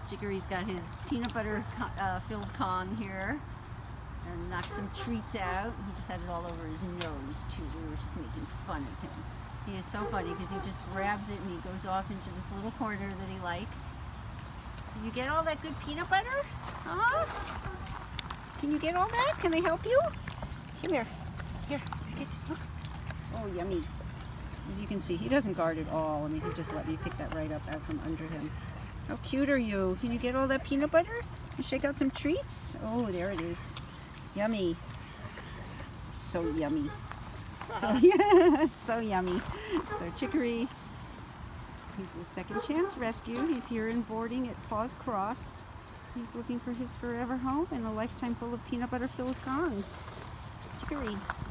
Chicory's got his peanut butter filled Kong here and knocked some treats out. He just had it all over his nose too. We were just making fun of him. He is so funny because he just grabs it and he goes off into this little corner that he likes. Can you get all that good peanut butter? Huh? Can you get all that? Can I help you? Come here. Here, get this, look. Oh, yummy. As you can see, he doesn't guard at all. I mean, he just let me pick that right up out from under him. How cute are you? Can you get all that peanut butter? You shake out some treats? Oh, there it is. Yummy. So yummy. So, yeah, so yummy. So Chicory, he's with Second Chance Rescue. He's here in boarding at Paws Crossed. He's looking for his forever home and a lifetime full of peanut butter filled Kongs. Chicory.